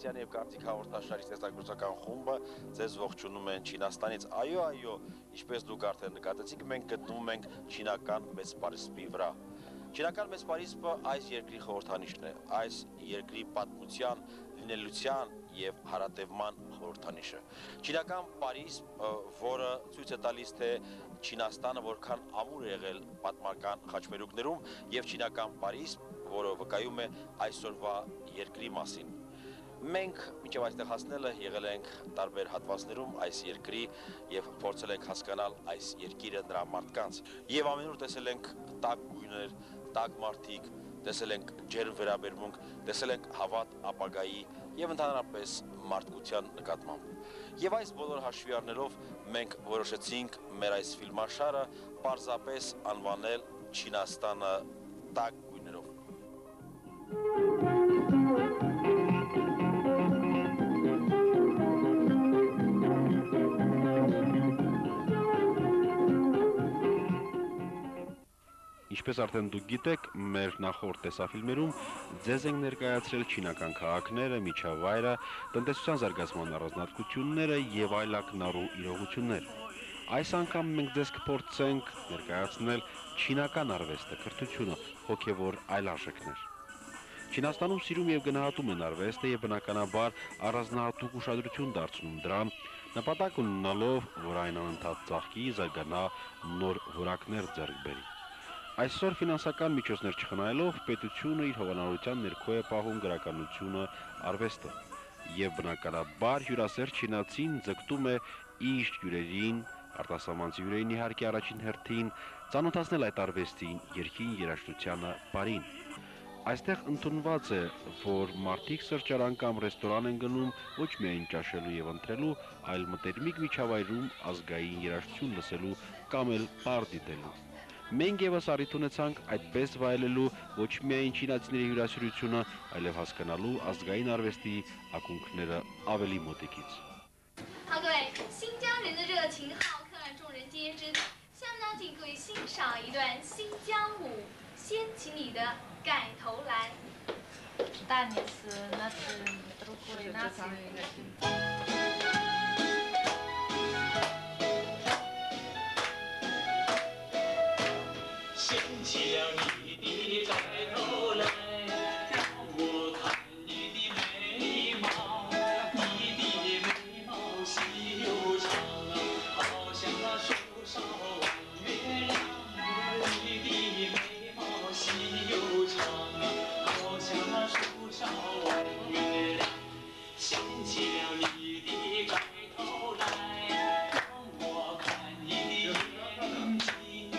Ալեքսյանի եւ Կարծիք հաղորդաշարի ստեղծագործական խումբը ձեզ ողջունում են Չինաստանից։ Այո, ինչպես դուք արդեն նկատեցիք, մենք գտնվում ենք չինական Մեծ պարիսպի վրա։ Չինական Մեծ պարիսպը այս երկրի խորհրդանիշն է, այս երկրի պատմության, լինելության եւ հարատևման խորհրդանիշը։ Չինական պարիսպ, որը ցույց է տալիս, թե Չինաստանը որքան ամուր է եղել պատմական խաչմերուկներում, եւ չինական պարիսպ, որը վկայում է այսօրվա երկրի մասին։ Մենք մինչև այստեղ հասնելը եղել ենք տարբեր հատվածներում այս երկրի եւ փորձել ենք հասկանալ այս երկիրը, նրա մարդկանց։ Եվ ամենուր տեսել ենք տաք գույներ, տաք մարդիկ, տեսել ենք ջերմ վերաբերմունք, տեսել ենք հավատ ապագայի եւ ընդհանրապես մարդկության նկատմամբ։ Եվ այս բոլոր հաշվի առնելով մենք որոշեցինք մեր այս ֆիլմաշարը պարզապես անվանել Չինաստանը տաք գույներով։ Ինչպես արդեն դուք գիտեք, մեր նախորդ տեսաֆիլմերում ձեզ ենք ներկայացրել չինական քաղաքները, միջավայրը, տնտեսության զարգացման առանձնահատկությունները եւ այլ ակնառու իրողություններ։ Այս անգամ մենք ձեզ կփորձենք ներկայացնել չինական արվեստը, կրթությունը, հոգեվոր այլարժեքներ։ Չինաստանում սիրում եւ գնահատում են արվեստը եւ բնականաբար առանձնահատուկ ուշադրություն դարձնում դրան, նպատակ ունենալով, որ այն անընդհատ ծաղկի, զարգանա, նոր որակներ ձեռք բերի։ Այսօր ֆինանսական միջոցներ չխնայելով պետությունը իր հովանավորության ներքո է պահում գրականությունը, արվեստը եւ բնականաբար հյուրասեր չինացին ձգտում է իր հյուրերին, արտասահմանցի հյուրերին իհարկե առաջին հերթին ծանոթացնել այդ արվեստին, երգին, երաժշտությանը, բարին։ Այստեղ ընդունված է, որ մարդիկ սրճարան կամ ռեստորան են գնում ոչ միայն ճաշելու եւ ընթրելու, այլ մտերմիկ միջավայրում ազգային երաժշտություն լսելու կամ էլ պար դիտելու։ Մենք եւս առիթ ունեցանք այդպես վայելելու ոչ միայն չինացիների հյուրասիրությունը, այլև հասկանալու ազգային արվեստի ակունքները ավելի մոտիկից։ 好，各位，新疆人的热情好客让众人皆知。下面呢，请各位欣赏一段新疆舞，掀起你的盖头来。 Танец над другой нацией. 掀起了你的盖头来，让我看你的眉毛，你的眉毛细又长，好像那树梢弯月亮。你的眉毛细又长，好像那树梢弯月亮。掀起了你的盖头来，让我看你的眼睛。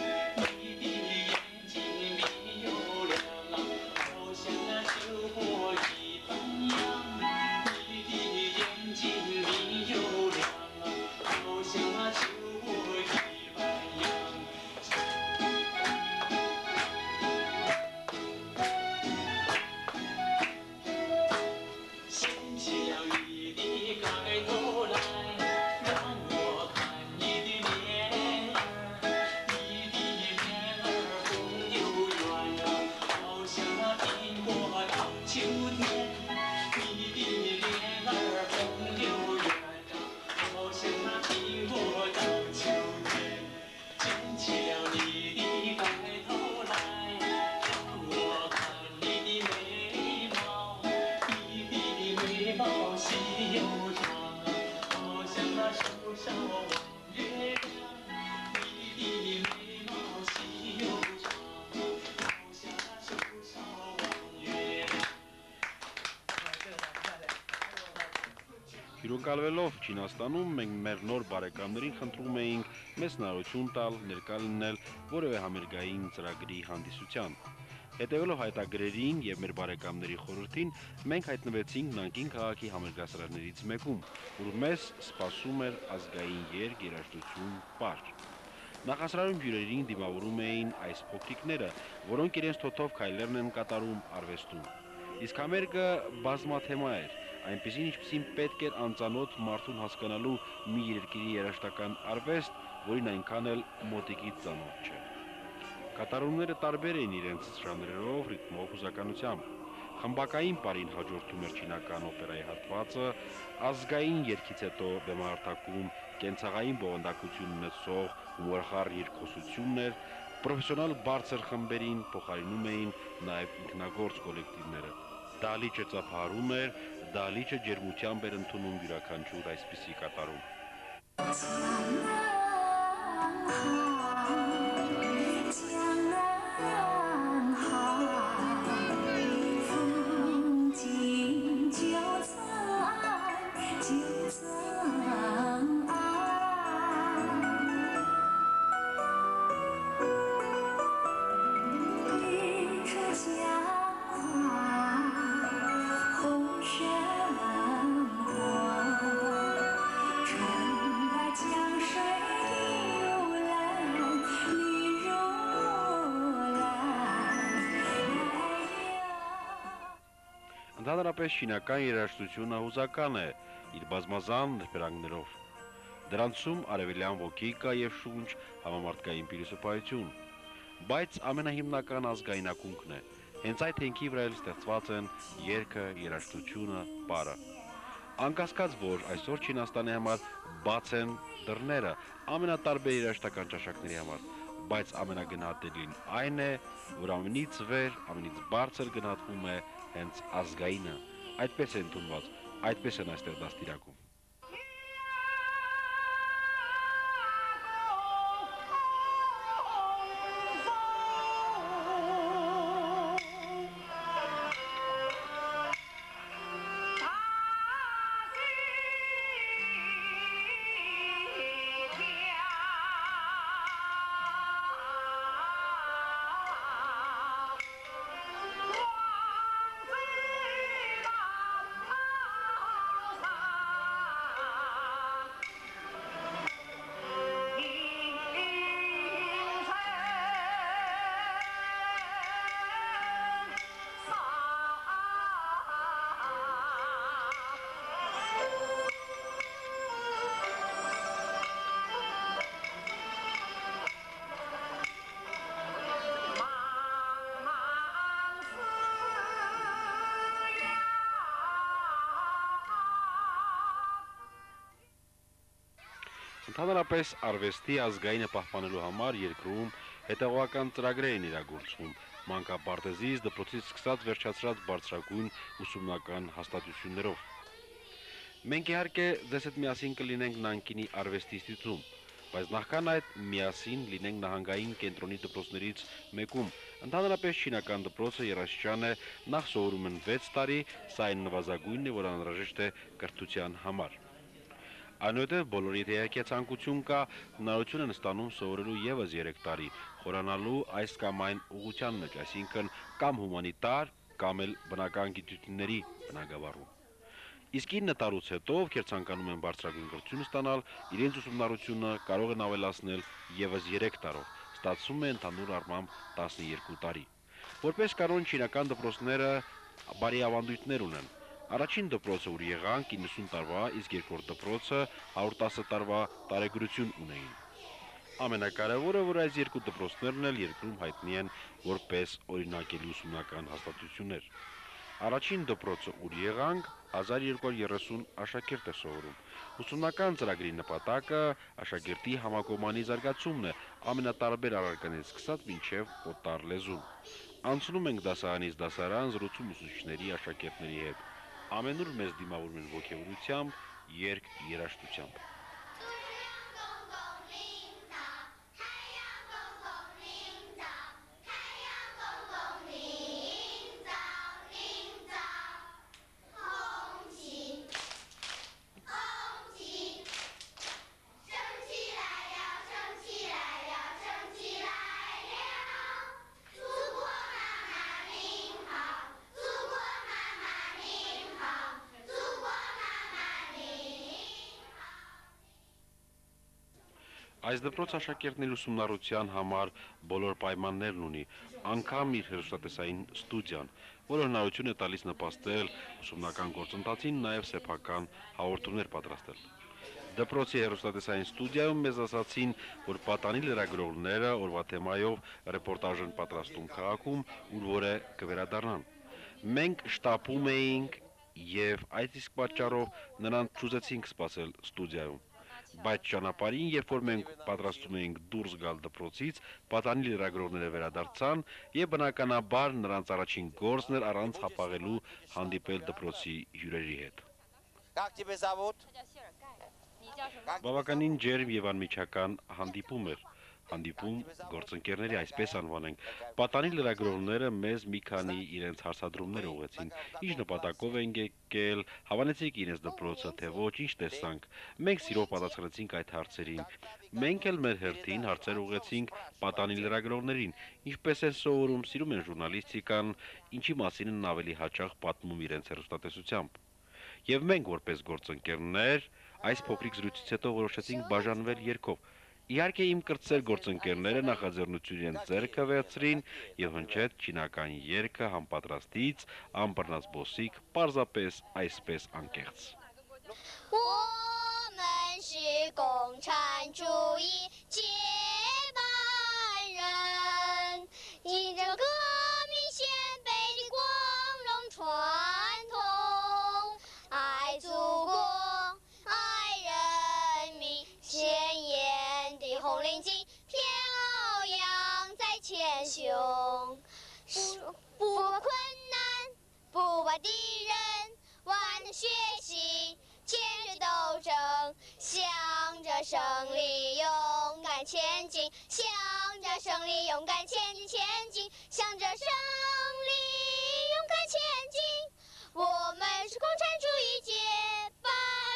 Հյուրընկալվելով Չինաստանում մենք մեր նոր բարեկամներին խնդրում էինք մեծ հնարավորություն տալ ներկա լինել որևէ համերգային ծրագրի հանդիսության։ Հետևելով հայտագրերին եւ մեր բարեկամների խորհրդին մենք հայտնվեցինք Նանկին քաղաքի համերգասրահներից մեկում, որ մեզ սպասում էր ազգային երգ, երաժշտություն, պար։ Նախասրահում հյուրերին դիմավորում էին այս փոքրիկները, որոնք իրենց թոթով քայլերն են կատարում արվեստում։ Իսկ համերգը բազմաթեմա էր, այնպեսին ինչպեսին պետք էր անծանոթ մարդուն հասկանալու մի երկրի երաժշտական արվեստ, որին այնքան էլ մոտիկից ծանոթ չէ։ Կատարումները տարբեր էին իրենց ժանրերով, ռիթմով, հուզականությամբ։ Խմբակային պարին հաջորդում էր չինական օպերայի հատվածը, ազգային երգից հետո բեմահարթակում կենցաղային բովանդակություն ունեցող հումորախառն երկխոսությունն էր, պրոֆեսիոնալ բարձր խմբերին փոխարինում էին նաև ինքնագործ կոլեկտիվները։ Դահլիճը ծափահարում էր, դահլիճը ջերմությամբ էր ընդունում յուրաքանչյուր այսպիսի կատարում։ 'Ընդհանրապես շինական երաժշտությունը հուզական է իր բազմազան նրբերանգներով։ Դրանցում արևելյան ոգի կա եւ շունչ համամարտկային փիլիսոփայություն, բայց ամենահիմնական ազգային ակունքն է։ Հենց այդ հենքի վրա էլ ստեղծված են երգը, երաժշտությունը, պարը։ Անկասկած, որ այսօր Չինաստանի համար բաց են դռները ամենատարբեր երաժշտական ճաշակների համար, բայց ամենագնահատելին այն է, որ ամենից վեր, ամենից բարձր գնահատվում է հենց ազգայինը, այդպես է ընդունված, այդպես են այստեղ դաստիարակում։ Ընդհանրապես արվեստի ազգայինը պահպանելու համար երկրում հետևողական ծրագրեր են իրագործվում, մանկապարտեզից, դպրոցից սկսած վերջացրած բարձրագույն ուսումնական հաստատություններով։ Մենք իհարկե ձեզ հետ միասին կլինենք Նանկինի արվեստի ինստիտուտում, բայց նախքան այդ միասին լինենք նահանգային կենտրոնի դպրոցներից մեկում։ Ընդհանրապես շինական դպրոցը երաժշտության է, նախ սովորում են 6 տարի, սա այն նվազագույնն է, որ անհրաժեշտ է կրթության համար։ Այնուհետև բոլորի եթեակե ցանկություն կա, հնարություն են ստանում սովորելու եւս 3 տարի, խորանալու այս կամ այն ուղղության մեջ, այսինքն կամ հումանիտար, կամ էլ բնական գիտությունների բնագավառում։ Իսկ 9 տարուց հետո, ովքեր ցանկանում են բարձրագույն կրթություն ստանալ, իրենց ուսումնառությունը կարող են ավելացնել եւս 3 տարով, ստացվում է ընդհանուր առմամբ 12 տարի։ Որպես կանոն չինական դպրոցները բարի ավանդույթներ ունեն։ Առաջին դպրոցը ուր եղանք 90 տարվա, իսկ երկրորդ դպրոցը 110 տարվա տարեգրություն ունեին։ Ամենակարևորը, որ այս երկու դպրոցներն էլ երկրում հայտնի են որպես օրինակելի ուսումնական հաստատություններ։ Առաջին դպրոցը ուր եղանք 1230 աշակերտ է սովորում։ Ուսումնական ծրագրի նպատակը աշակերտի համակողմանի զարգացումն է, ամենատարբեր առարկաներից սկսած մինչև օտար լեզուն։ Անցնում ենք դասարանից դասարան, զրուցում ուսուցիչների, աշակերտների հետ։ Ամենուր մեզ դիմավորում են ոգևորությամբ, երգ, երաժշտությամբ։ Այս դպրոց աշակերտն իր ուսումնառության համար բոլոր պայմաններն ունի, անգամ իր հեռուստատեսային ստուդիան, որը հնարություն է տալիս նպաստել ուսումնական գործընթացին, նաև սեփական հաղորդումներ պատրաստել։ Դպրոցի հեռուստատեսային ստուդիայում մեզ ասացին, որ պատանի լրագրողները օրվա թեմայով ռեպորտաժ են պատրաստում քաղաքում, ուր որը կվերադառնան։ Մենք շտապում էինք եւ այդ իսկ պատճառով նրանց ճուզեցինք սպասել ստուդիայում։ Բայց ճանապարհին, երբ որ մենք պատրաստում էինք դուրս գալ դպրոցից, պատանի լրագրողները վերադարձան եւ բնականաբար նրանց առաջին գործն էր առանց հապաղելու հանդիպել դպրոցի հյուրերի հետ։ Как тебе зовут? Բավականին ջերմ եւ անմիջական հանդիպում էր։ Հանդիպում գործընկերների այսպես անվանենք։ Պատանի լրագրողները մեզ մի քանի իրենց հարցադրումներ ուղղեցին։ Ինչ նպատակով են եկել, հավանեցիք իրենց դպրոցը, թե ոչ, ինչ տեսանք։ Մենք սիրով պատասխանեցինք այդ հարցերին։ Մենք էլ մեր հերթին հարցեր ուղղեցինք պատանի լրագրողներին։ Ինչպես են սովորում, սիրում են ժուրնալիստիկան, ինչի մասին են ավելի հաճախ պատմում իրենց հեռուստատեսությամբ։ Եվ մենք որպես գործընկերներ այս փոքրիկ զրույցից հետո որոշեցինք բաժանվել երգով։ Իհարկե իմ կրտսեր գործընկերները նախաձեռնություն իրենց ձեռքը վերցրին եւ հնչեց չինական երգը համապատրաստից, անբռնազբոսիկ, պարզապես այսպես անկեղծ։ 我们是共产主义接班人，印着革命先辈的光荣传统，爱祖国，爱人民，鲜艳的红领巾飘扬在前胸，不怕困难，不怕敌人，顽的学习。 牵着斗争，向着胜利勇敢前进，向着胜利勇敢前进，前进，向着胜利勇敢前进。我们是共产主义接班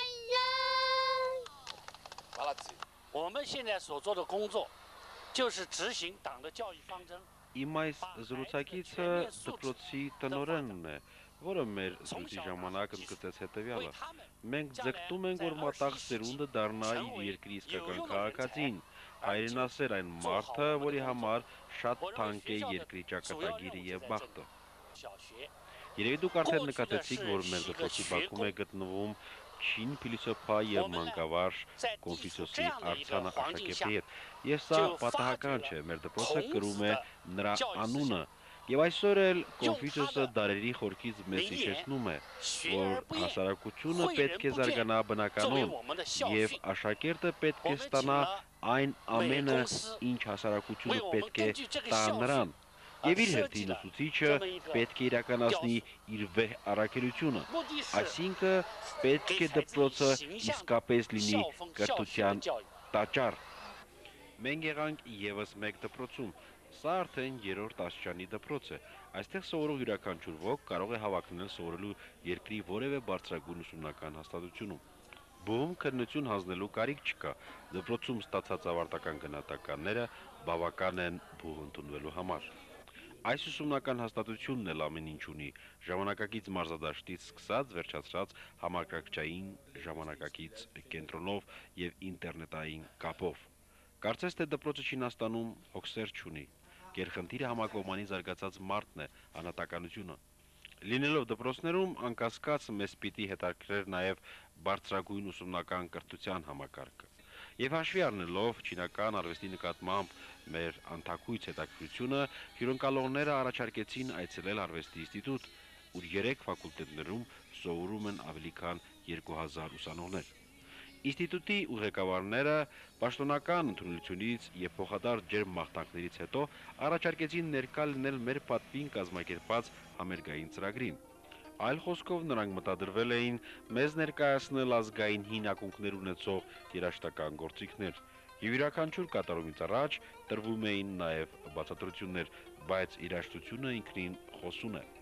人。 Молодцы. 我们现在所做的工作，就是执行党的教育方针。 Իմ այս զրուցակիցը դպրոցի տնօրենն է, որը մեր զրույցի ժամանակ ընդգծեց հետևյալը. Մենք ձգտում ենք, որ մատաղ սերունդը դառնա իր երկրի իսկական քաղաքացին, հայրենասեր այն մարդը, որի համար շատ թանկ է երկրի ճակատագիրը եւ բախտը։ Երևի դուք արդեն նկատեցիք, որ մեր դպրոցի բակում է գտնվում Չին փիլիսոփա եւ մանկավարժ Կոնֆուցիոսի արձանը աշակերտի հետ։ Եվ սա պատահական չէ, մեր դպրոցը կրում է նրա անունը։ Եվ այսօր էլ Կոնֆուցիոսը դարերի խորքից մեզ հիշեցնում է, որ հասարակությունը պետք է զարգանա բնականon եւ աշակերտը պետք է ստանա այն ամենը, ինչ հասարակությունը պետք է տա նրան։ Եվ իր հերթին ուսուցիչը պետք է իրականացնի իր վեհ առաքելությունը, այսինքն պետք է դպրոցը իսկապես լինի կրթության տաճար։ Մենք եղանք եւս մեկ դպրոցում, սա արդեն 3-րդ աստիճանի դպրոց է։ Այստեղ սովորող յուրաքանչյուր ոք կարող է հավակնել սովորելու երկրի որևէ բարձրագույն ուսումնական հաստատությունում։ Բուհում քննություն հանձնելու կարիք չկա, դպրոցում ստացած ավարտական գնահատականները բավական են բուհ ընդունվելու համար։ Այս ուսումնական հաստատությունն էլ ամեն ինչ ունի, ժամանակակից մարզադաշտից սկսած վերջացրած համակարգչային ժամանակակից կենտրոնով եւ ինտերնետային կապով։ Կարծես թե դպրոցը Չինաստանում հոգսեր չունի։ Գերխնդիրը համակողմանի զարգացած մարդն է, անհատականությունը։ Լինելով դպրոցներում անկասկած մեզ պիտի հետաքրքրեր նաեւ բարձրագույն ուսումնական կրթության համակարգը։ Եվ հաշվի առնելով չինական արվեստի նկատմամբ մեր անթակույց հետաքրքրությունը, հյուրընկալողները առաջարկեցին այցելել արվեստի ինստիտուտ, ուր 3 ֆակուլտետներում սովորում են ավելի քան 2000 ուսանողներ։ Ինստիտուտի ուղեկավարները պաշտոնական ընդունությունից եւ փոխադարձ ջերմ մաղթանքներից հետո առաջարկեցին ներկա լինել մեր պատվին կազմակերպած համերգային ծրագրին։ Այլ խոսքով նրանք մտադրվել էին մեզ ներկայացնել ազգային հին ակունքներ ունեցող երաժշտական գործիքներ։ Եվ յուրաքանչյուր կատարումից առաջ տրվում էին նաև բացատրություններ, բայց երաժշտությունը ինքնին խոսուն է։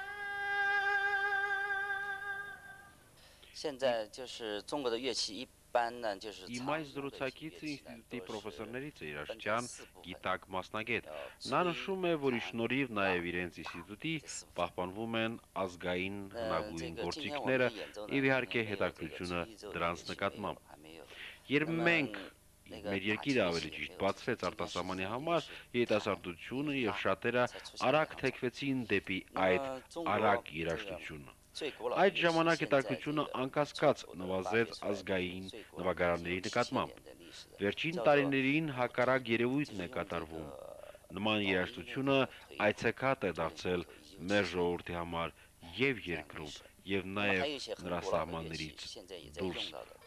现在就是中国的乐器 Իմ այս զրուցակիցը ինստիտուտի պրոֆեսորներից է երաժշտության գիտակ մասնագետ։ Նա նշում է, որ ի շնորհիվ նաև իրենց ինստիտուտի պահպանվում են ազգային հնագույն գործիքները եւ իհարկե հետաքրությունը դրանց նկատմամբ։ Երբ մենք մեր երկիրը ավելի ճիշտ բացվեց արտասահմանի համար, երիտասարդությունը եւ շատերը արագ թեքվեցին դեպի այդ արագ երաժշտությունը։ Այդ ժամանակ հետաքրությունը անկասկած նվազեց ազգային նվագարանների նկատմամբ։ Վերջին տարիներին հակառակ երևույթն է կատարվում։ Նման երաժշտությունը այցեքատ է դարձել մեր ժողովրդի համար եւ երկրում, եւ նաեւ նրա սահմաններից դուրս։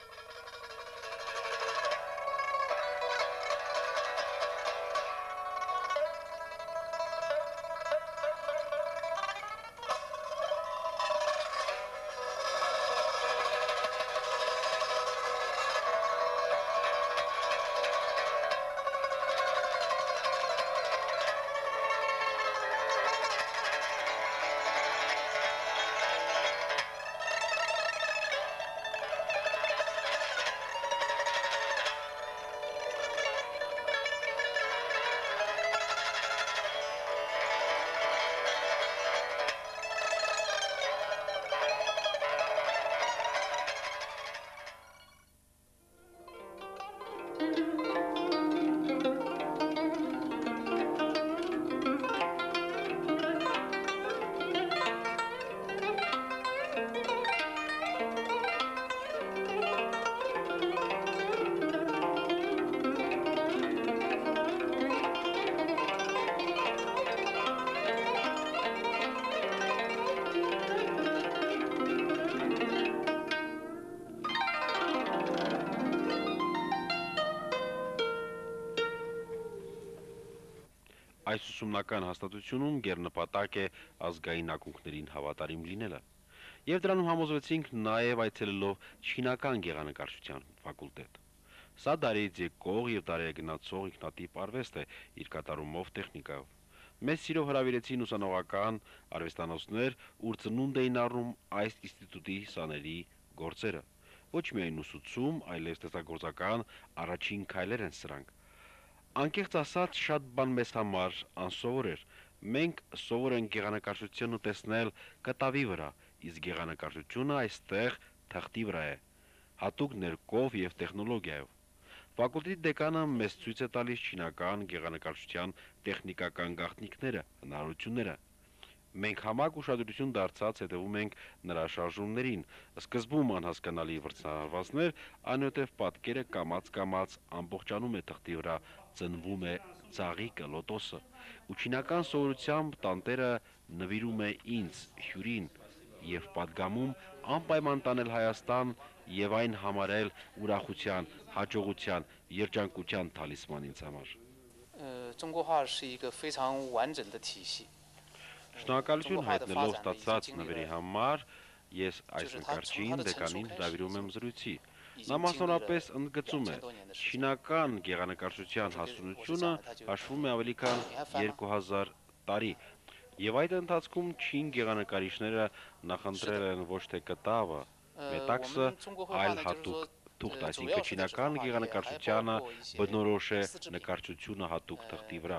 Այս ուսումնական հաստատությունում գերնպատակ է ազգային ակունքներին հավատարիմ լինելը։ Եվ դրանում համոզվեցինք նաև այցելելով չինական գեղանկարչության ֆակուլտետ։ Սա դարից եկող եւ դարեգնացող ինքնատիպ արվեստ է իր կատարումով տեխնիկայով։ Մեծ սիրով հրավիրեցին ուսանողական արվեստանոցներ, ուր ծնունդ էին առնում այս ինստիտուտի սաների գործերը։ Ոչ միայն ուսուցում, այլև ստեղծագործական առաջին քայլեր են սրանք։ Անկեղծ ասած, շատ բան մեզ համար անսովոր էր։ Մենք սովոր ենք գեղանկարչությունը տեսնել կտավի վրա, իսկ գեղանկարչությունը այստեղ թղթի վրա է, հատուկ ներկով եւ տեխնոլոգիայով։ Ֆակուլտետի դեկանը մեզ ցույց է տալիս չինական գեղանկարչության տեխնիկական գաղտնիքները, հնարավորությունները։ Մենք համակ ուշադրություն դարձած հետևում ենք նրա շարժումներին, սկզբում անհասկանալի վրձնահարվածներ, այնուհետև պատկերը կամաց-կամաց ամբողջանում է թղթի վրա, ծնվում է ծաղիկը, լոտոսը, ու չինական սովորությամբ տանտերը նվիրում է ինձ, հյուրին, եւ պատգամում անպայման տանել Հայաստան եւ այն համարել ուրախության, հաջողության, երջանկության թալիսման ինձ համար։ 中国画是一个非常完整的体系。 Շնորհակալություն հայտնելով ստացած նվերի համար, ես այս նկարչին դեկանին հրավիրում եմ զրույցի։ Նա մասնավորապես ընդգծում է, չինական գեղանկարչության հասունությունը հաշվում է ավելի քան 2000 տարի, եւ այդ ընթացքում չին գեղանկարիչները նախընտրել են ոչ թե կտավը, մետաքսը, այլ հատուկ թուղթ, այսինքն չինական գեղանկարչությանը բնորոշ է նկարչությունը հատուկ թղթի վրա։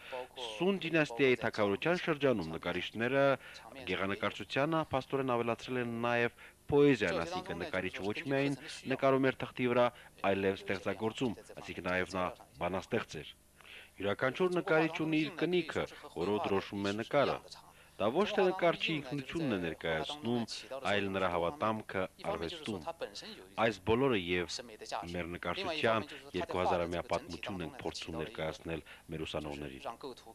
Սուն դինաստիայի թագավորության շրջանում նկարիչները գեղանկարչությանը փաստորեն ավելացրել են նաև պոեզիան, այսինքն նկարիչ ոչ միայն նկարում էր թղթի վրա, այլև ստեղծագործում, այսինքն նաև նա բանաստեղծ էր։ Յուրաքանչյուր նկարիչ ունի իր կնիքը, որով դրոշում է նկարը։ Դա ոչ թե նկարչի ինքնությունն է ներկայացնում, այլ նրա հավատամքը արվեստում։ Այս բոլորը եւ մեր նկարչության 2000-ամյա պատմություն ենք փորձում ներկայացնել մեր ուսանողներին։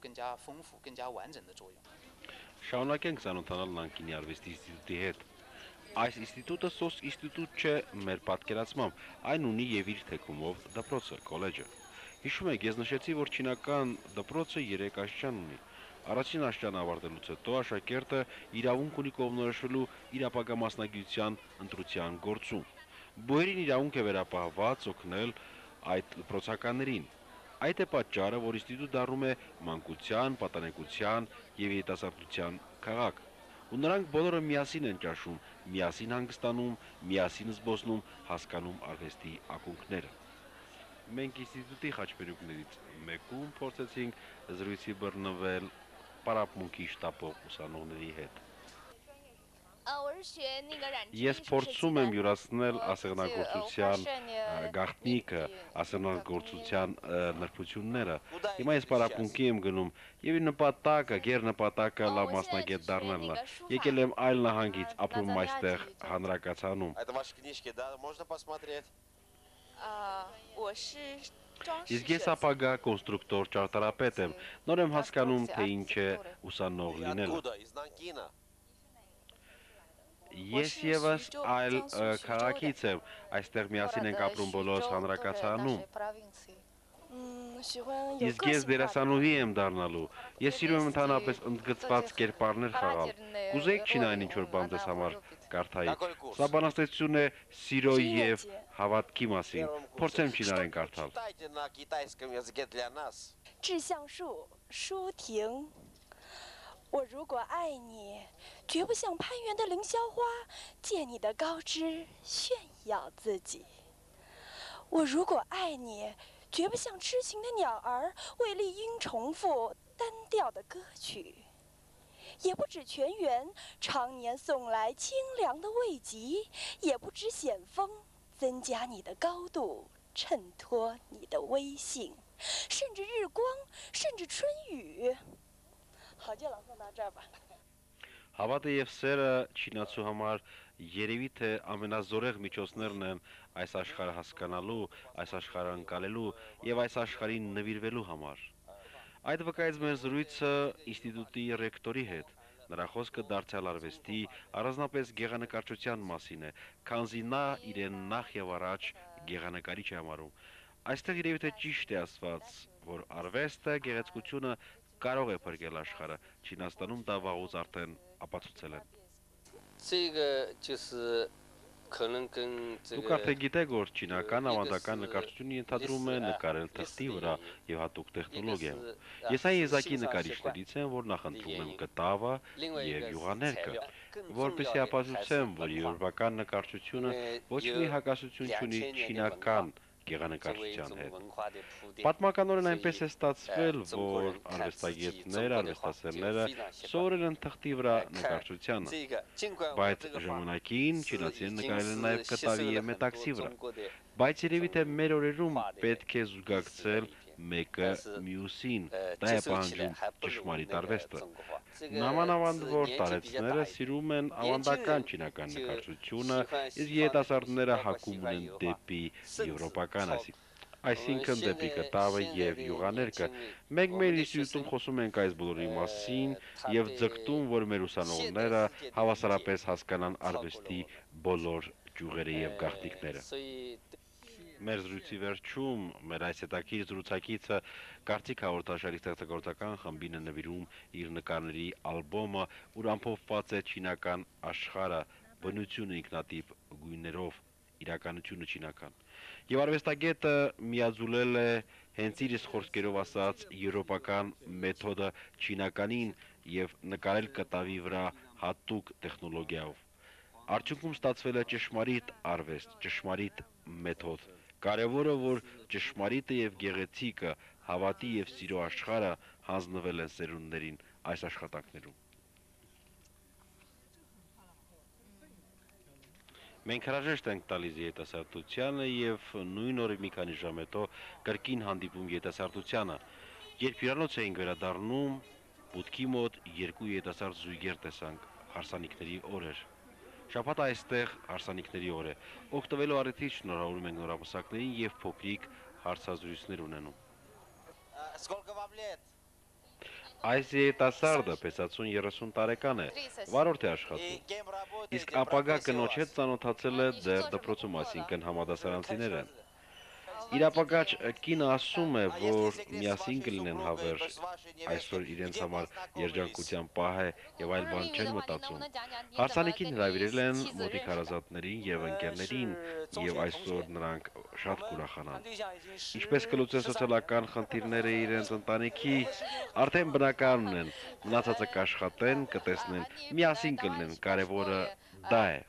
Շարունակենք ծանոթանալ Նանկինի արվեստի ինստիտուտի հետ։ Այս ինստիտուտը սոս ինստիտուտ չէ մեր պատկերացմամբ, այն ունի եւ իր թեկումով դպրոցը, կոլեջը։ Հիշում եք, ես նշեցի, որ չինական դպրոցը 3 աստիճան ունի։ Առաջին աստիճանը ավարտելուց հետո աշակերտը իրավունք ունի կողմնորոշվելու իր ապագա մասնագիտության ընտրության գործում։ Բուհերին իրավունք է վերապահված օգնել այդ դպրոցականներին։ Այդ է պատճառը, որ ինստիտուտը դառնում է մանկության, պատանեկության եւ երիտասարդության քաղաք։ ու նրանք բոլորը միասին են ճաշում, միասին հանգստանում, միասին զբոսնում, հասկանում արվեստի ակունքները։ Մենք ինստիտուտի խաչմերուկներից մեկում փորձեցինք զրույցի բռնվել պարապմունքի շտապող ուսանողների հետ։ Ես փորձում եմ յուրացնել ասեղնագործության գաղտնիքը, ասեղնագործության նրբությունները։ Հիմա ես պարապմունքի եմ գնում, եւ իմ նպատակը, գերնպատակը լավ մասնագետ դառնալն է։ Եկել եմ այլ նահանգից, ապրում այստեղ հանրակացանում։ Իսկ ես ապագա կոնստրուկտոր ճարտարապետ եմ, նոր եմ հասկանում, թե ինչ է ուսանող լինելը։ Ես եւս այլ քաղաքից եմ, այստեղ միասին ենք ապրում բոլորս հանրակացանում։ Իսկ ես դերասանուհի եմ դառնալու։ Ես սիրում եմ ընդհանրապես ընդգծված կերպարներ խաղալ։ Կուզեիք չինային ինչ-որ բան ձեզ համար կարդայի։ Սա բանաստեղծություն է սիրո եւ հավատքի մասին։ Փորձեմ չինարեն կարդալ։ 我如果爱你，绝不像攀援的凌霄花，借你的高枝炫耀自己。我如果爱你，绝不像痴情的鸟儿，为丽音重复单调的歌曲，也不止泉源常年送来清凉的慰藉，也不止险峰增加你的高度，衬托你的威信，甚至日光，甚至春雨。 好，就朗诵到这儿吧。 Հավատը եւ սերը չինացու համար երևի թե ամենազորեղ միջոցներն են այս աշխարհը հասկանալու, այս աշխարհը անցալելու եւ այս աշխարհին նվիրվելու համար։ Այդ վկայեց մեր զրույցը ինստիտուտի ռեկտորի հետ։ Նրա խոսքը դարձյալ արվեստի, առանձնապես գեղանկարչության մասին է, քանզի նա իրեն նախ եւ առաջ գեղանկարիչ է համարում։ Այստեղ երևի թե ճիշտ է ասված, որ արվեստը, գեղեցկությունը կարող է փրկել աշխարհը, Չինաստանում դա վաղուց արդեն ապացուցել են։ Դուք արդեն գիտեք, որ չինական ավանդական նկարչությունը ենթադրում է նկարել թղթի վրա եւ հատուկ տեխնոլոգիայով։ Ես այն եզակի նկարիչներից եմ, որ նախընտրում եմ կտավը եւ յուղաներկը, որպեսզի ապացուցեմ, որ եվրոպական նկարչությունը ոչ մի հակասություն չունի չինական գեղանկարչության հետ։ Պատմականորեն այնպես է ստացվել, որ արվեստագետները, արվեստասերները սովորել են թղթի վրա նկարչությանը, բայց ժամանակին չինացիներն նկարել են նաև կտավի եւ մետաքսի վրա։ Բայց երևի թե մեր օրերում պետք է զուգակցել մեկը մյուսին, դա է պահանջում ճշմարիտ արվեստը։ Նամանավանդ որ տարեցները սիրում են ավանդական չինական նկարչությունը, իսկ երիտասարդները հակում ունեն դեպի եվրոպական, այսինքն դեպի կտավը եւ յուղաներկը։ Մենք մեր ինստիտուտում խոսում ենք այս բոլորի մասին եւ ձգտում, որ մեր ուսանողները հավասարապես հասկանան արվեստի բոլոր ճյուղերը եւ գաղտնիքները։ Մեր զրույցի վերջում մեր այս հետաքրքիր զրուցակիցը Կարծիք հաղորդաշարի ստեղծագործական խմբին է նվիրում իր նկարների ալբոմը, ուր ամփոփված է չինական աշխարհը, բնությունը ինքնատիպ գույներով, իրականությունը չինական։ Եվ արվեստագետը միաձուլել է հենց իր խոսքերով ասած եվրոպական մեթոդը չինականին եւ նկարել կտավի վրա հատուկ տեխնոլոգիայով։ Արդյունքում ստացվել է ճշմարիտ արվեստ, ճշմարիտ մեթոդ։ Կարևորը, որ ճշմարիտը եւ գեղեցիկը, հավատի եւ սիրո աշխարհը հանձնվել են սերունդներին այս աշխատանքներում։ Մենք հրաժեշտ ենք տալիս երիտասարդությանը եւ նույն օրը մի քանի ժամ հետո կրկին հանդիպում երիտասարդությանը։ Երբ հյուրանոց էինք վերադառնում, բուտքի մոտ երկու երիտասարդ զույգեր տեսանք, հարսանիքների օրեր։ Շաբաթը այստեղ հարսանիքների օր է։ Օգտվելով առիթից շնորհավորում ենք նորապսակներին եւ փոքրիկ հարցազրույցներ ունենում։ Այս երիտասարդը պես 30 տարեկան է, վարորդ է աշխատում։ Իսկ ապագա կնոջ հետ ծանոթացել է դեռ դպրոցում, այսինքն համադասարանցիներ են։ Իրապագաչ կինը ասում է, որ միասին կլինեն հավերժ, այսօր իրենց համար երջանկության պահ է եւ այլ բան չեն մտածում։ Հարսանիքին հրավիրել են մոտիկ հարազատներին եւ ընկերներին եւ այսօր նրանք շատ կուրախանան։ Ինչպես կլուծեն սոցիալական խնդիրները իրենց ընտանիքի, արդեն բնականն են, մնացածը կաշխատեն, կտեսնեն, միասին կլինեն, կարևորը դա է։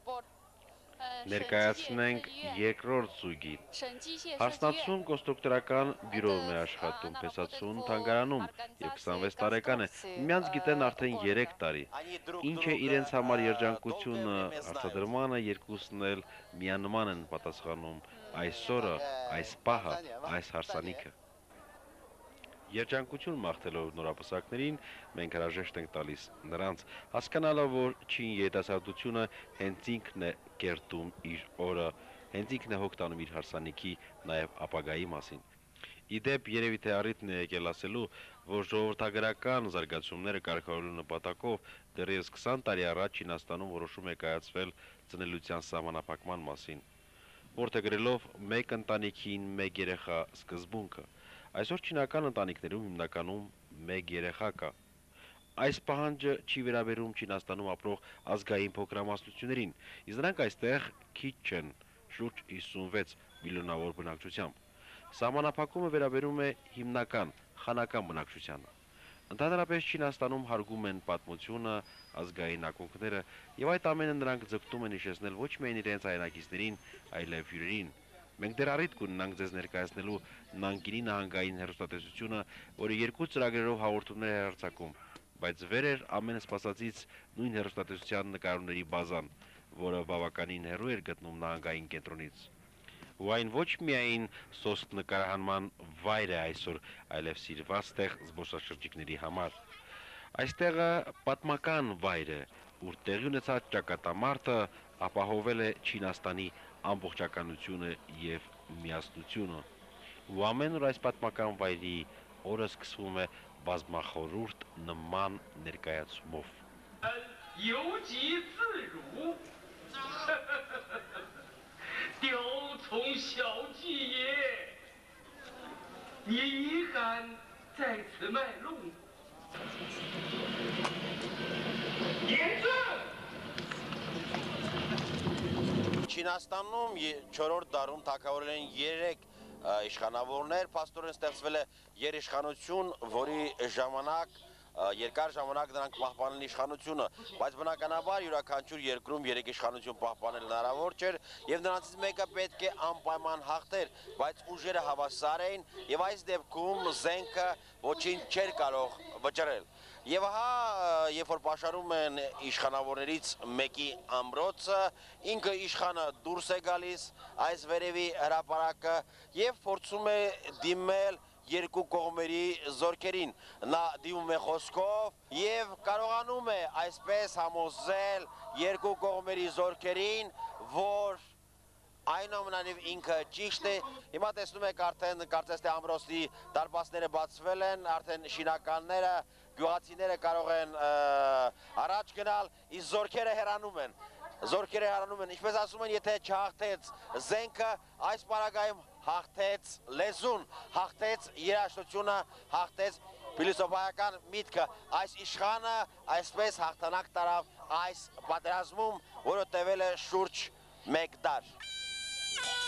Ներկայացնենք երկրորդ զույգին։ Հարսնացուն կոնստրուկտորական բյուրոում է աշխատում, փեսացուն թանգարանում եւ 26 տարեկան է, միմյանց գիտեն արդեն 3 տարի։ Ինչ է իրենց համար երջանկությունը, հարցադրմանը երկուսն էլ միանման են պատասխանում այս օրը, այս պահը, այս հարսանիքը։ Երջանկություն մաղթելով նորապսակներին մենք հրաժեշտ ենք տալիս նրանց, հասկանալով, որ չին երիտասարդությունը հենց ինքն է կերտում իր օրը, հենց ինքն է հոգ տանում իր հարսանիքի, նաև ապագայի մասին։ Իդեպ երևի թե առիթն է եկել ասելու, որ ժողովրդագրական զարգացումները կարգավորելու նպատակով դեռևս 20 տարի առաջ Չինաստանում որոշում է կայացվել ծնելիության սահմանափակման մասին, որտեղ գրելով մեկ ընտանիքին մեկ երեխա սկզբունքը։ Այսօր չինական ընտանիքներում հիմնականում մեկ երեխա կա։ Այս պահանջը չի վերաբերում Չինաստանում ապրող ազգային փոքրամասնություններին, իսկ նրանք այստեղ քիչ չեն, շուրջ 56 միլիոնավոր բնակչությամբ։ Սահմանափակումը վերաբերում է հիմնական խանական բնակչությանը։ Ընդհանրապես Չինաստանում հարգում են պատմությունը, ազգային ակունքները եւ այդ ամենը նրանք ձգտում են հիշեցնել ոչ միայն իրենց հայրենակիցներին, այլև հյուրերին։ Մենք դեռ առիթ կունենանք ձեզ ներկայացնելու Նանկինի նահանգային հեռուստատեսությունը, որը 2 ծրագրերով հաղորդումներ է հեռարձակում, բայց վեր էր ամեն սպասածից նույն հեռուստատեսության նկարումների բազան, որը բավականին հեռու էր գտնում նահանգային կենտրոնից։ Ու այն ոչ միայն սոսկ նկարահանման վայր է այսօր, այլև սիրված տեղ զբոսաշրջիկների համար։ Այստեղը պատմական վայր է, ուր տեղի ունեցած ճակատամարտը ապահովել է Չինաստանի ամբողջականությունը եւ միասնությունը։ Ու ամեն օր այս պատմական վայրի օրը սկսվում է բազմախորհուրդ նման ներկայացումով։ 游击自如，雕虫小技也。你遗憾在此卖弄。严正。 Չինաստանում 4-րդ դարում թագավորել են 3 իշխանավորներ, փաստորեն ստեղծվել է երիշխանություն, որի ժամանակ երկար ժամանակ նրանք պահպանել իշխանությունը, բայց բնականաբար յուրաքանչյուր երկրում 3 իշխանություն պահպանել հնարավոր չէր եւ նրանցից մեկը պետք է անպայման հաղթեր, բայց ուժերը հավասար էին եւ այս դեպքում զենքը ոչինչ չէր կարող վճռել։ Եվ ահա, երբ որ պաշարում են իշխանավորներից մեկի ամրոցը, ինքը իշխանը դուրս է գալիս այս վերևի հրապարակը եւ փորձում է դիմել երկու կողմերի զորքերին, նա դիմում է խոսքով եւ կարողանում է այսպես համոզել երկու կողմերի զորքերին, որ այնուամենայնիվ ինքը ճիշտ է։ Հիմա տեսնում եք արդեն կարծես թե ամրոցի դարպասները բացվել են, արդեն շինականները, գյուղացիները կարող են առաջ գնալ, իսկ զորքերը հեռանում են։ Զորքերը հեռանում են, ինչպես ասում են, եթե չհաղթեց զենքը, այս պարագայում հաղթեց լեզուն, հաղթեց երաժշտությունը, հաղթեց փիլիսոփայական միտքը։ Այս իշխանը այսպես հաղթանակ տարավ այս պատերազմում, որը տևել է շուրջ 1 դար։